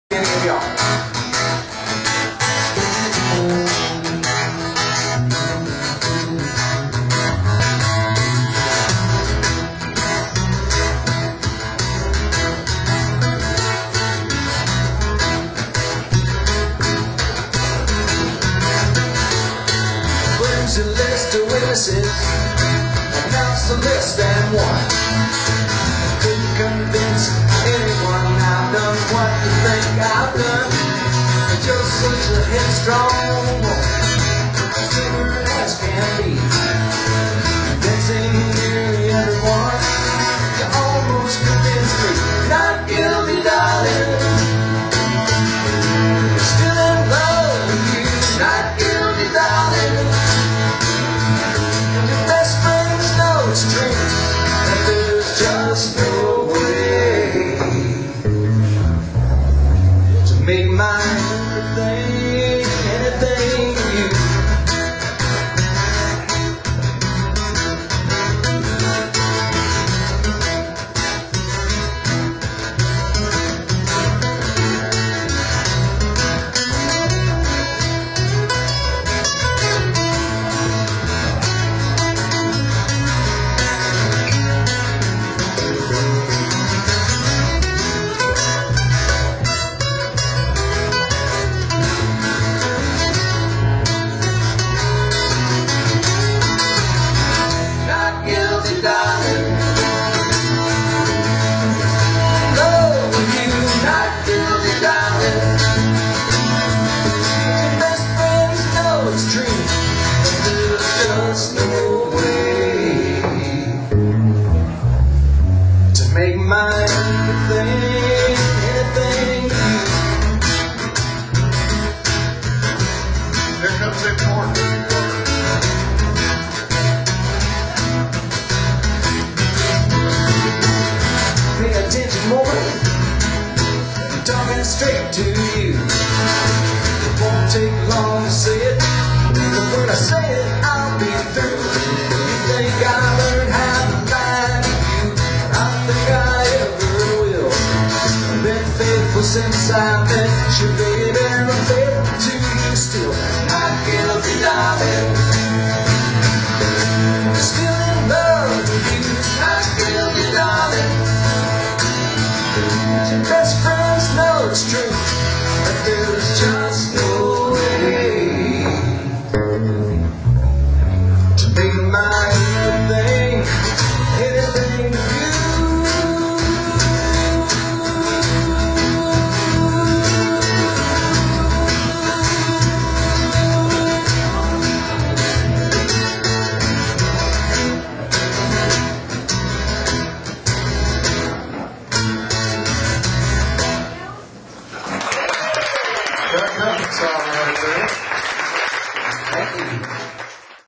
A list of witnesses, announce the list and one. Couldn't convince anyone I've done what you think I've done. You're such a headstrong woman, stubborn as can be. Convincing nearly everyone, you almost convinced me. Not guilty, darling. Still in love with you. Not guilty, darling. It's true that there's just no way to make my everything, anything you. Straight to you. It won't take long to say it, but when I say it, I'll be through. You think I learned how to lie to you? I think I ever will. I've been faithful since I met you, baby, and I'm faithful to you still. Not guilty, darling. Still in love with you. Not guilty, darling. Your best friends know it's true, but there's just no way to make my everything, anything you. That comes all right there. Thank you.